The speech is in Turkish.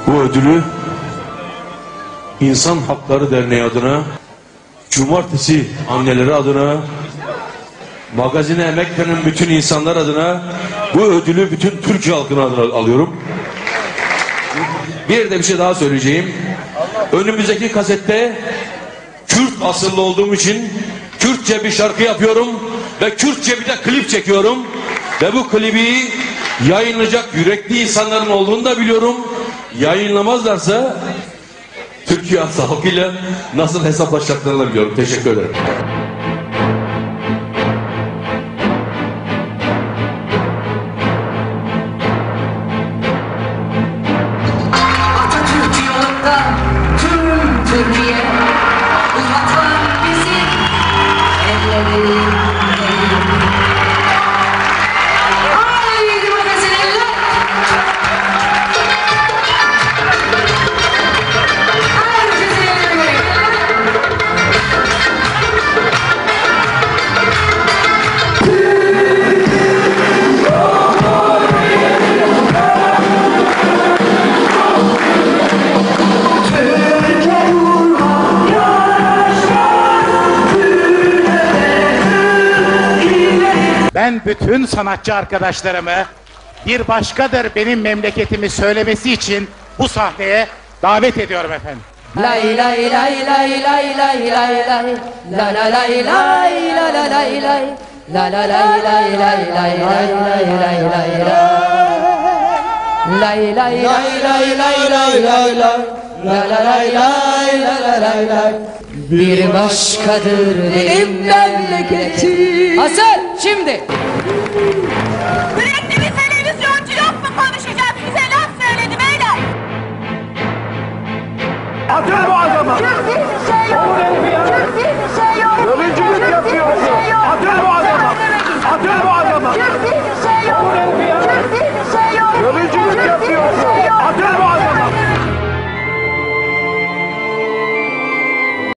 Bu ödülü İnsan Hakları Derneği adına, Cumartesi anneleri adına, magazine emek veren bütün insanlar adına, bu ödülü bütün Türkiye halkına adına alıyorum. Bir de bir şey daha söyleyeceğim. Önümüzdeki kasette Kürt asıllı olduğum için Kürtçe bir şarkı yapıyorum ve Kürtçe bir de klip çekiyorum. Ve bu klibi yayınlayacak yürekli insanların olduğunu da biliyorum. Yayınlamazlarsa Türkiye halkıyla nasıl hesaplaşacaklarını biliyorum. Teşekkür ederim. Atatürk yolunda tüm Türkiye, bu vatan bizim ellerimizde. Haydi magazineler! Herkese ellerimizde. Ben bütün sanatçı arkadaşlarımı bir başkadır benim memleketimi söylemesi için bu sahneye davet ediyorum efendim. Lay lay lay lay lay lay lay lay la la lay lay la la lay lay la la lay lay lay lay lay lay lay lay lay lay lay lay lay lay lay lay la la lay lay la la lay lay. Bir başkadır benim memleketim. Hazır şimdi. Sürekli bir televizyoncu yok mu konuşacak? Bize laf söyledi beyler. Atın bu adamı! Şey yok.